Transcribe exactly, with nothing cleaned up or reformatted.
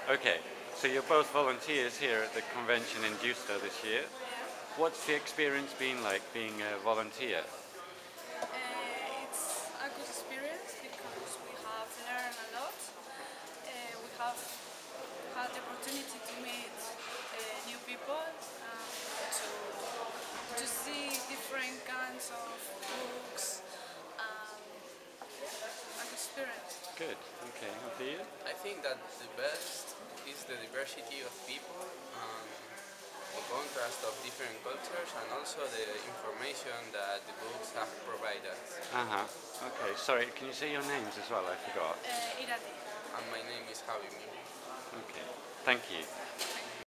Okay, so you're both volunteers here at the convention in Deusto this year. Yeah. What's the experience been like being a volunteer? Uh, it's a good experience because we have learned a lot. Uh, we have had the opportunity to meet uh, new people, um, to to see different kinds of books. Um, yeah, a good experience. Good. Okay. And for you? I think that the best is the diversity of people and the contrast of different cultures and also the information that the books have provided. Uh huh. Okay. Sorry. Can you say your names as well? I forgot. Uh, Irati. And my name is Javi Mir. Okay. Thank you.